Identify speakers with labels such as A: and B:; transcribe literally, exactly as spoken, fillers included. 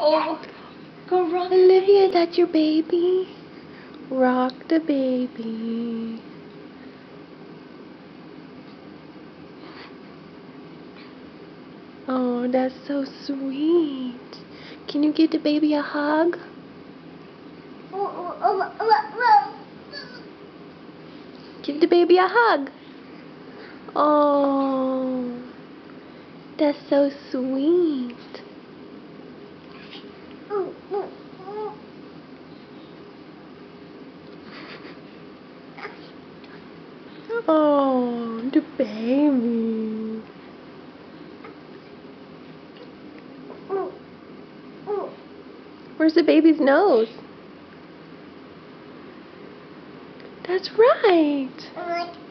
A: Oh, go rock.
B: Olivia, that's your baby. Rock the baby. Oh, that's so sweet. Can you give the baby a hug? Give the baby a hug. Oh, that's so sweet. Oh, the baby. Where's the baby's nose? That's right.